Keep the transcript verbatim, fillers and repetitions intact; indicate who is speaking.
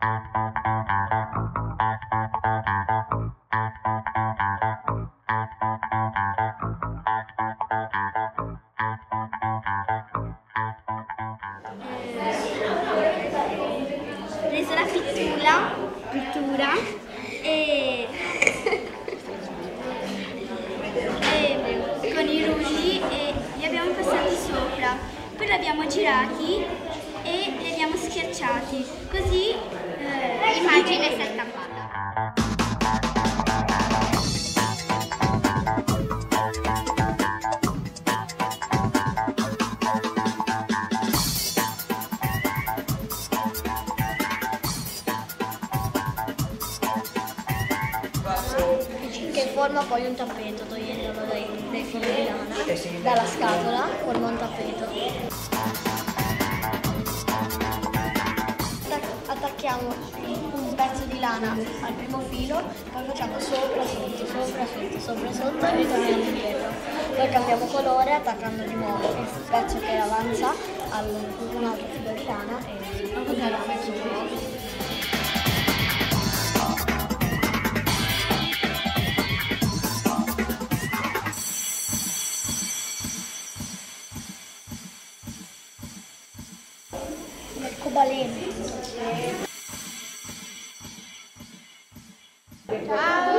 Speaker 1: Reso la pittura, pittura e, e con i rulli e li abbiamo passati sopra, poi li abbiamo girati e li abbiamo schiacciati, così eh, l'immagine si è stampata.
Speaker 2: Che forma poi un tappeto, togliendolo dai, dai fili di lana, dalla scatola forma un tappeto. Attacchiamo un pezzo di lana al primo filo, poi facciamo sopra, sotto, sopra, sotto, sopra, sotto e ritorniamo indietro. Poi cambiamo colore attaccando di nuovo il pezzo che avanza a un altro filo di lana e continuiamo su. L'arcobaleno. Ciao!